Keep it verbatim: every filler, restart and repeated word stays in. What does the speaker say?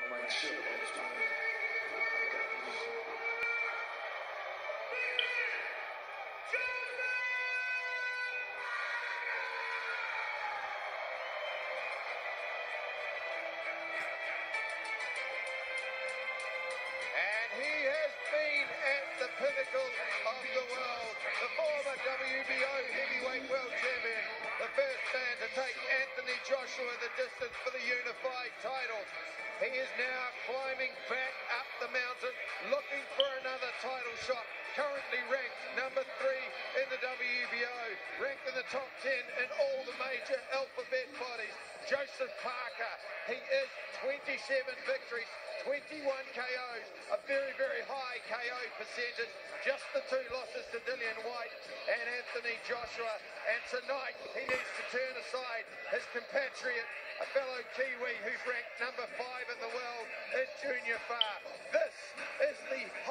Mein Schirm aufstehen. And he has been at the pinnacle of the world. The former W B O heavyweight world champion. The first man to take Anthony Joshua the distance for the unified title. He is now climbing back up the mountain, looking for another title shot. Currently ranked number three in the W B O, ranked in the top ten in all the major alphabet bodies. Joseph Parker, he is twenty-seven victories, twenty-one K Os, a very, very high K O percentage. Just the two losses to Dillian White and Anthony Joshua. And tonight he needs to turn aside his compatriot, a fellow Kiwi who's ranked number five in the world in Junior Far. This is the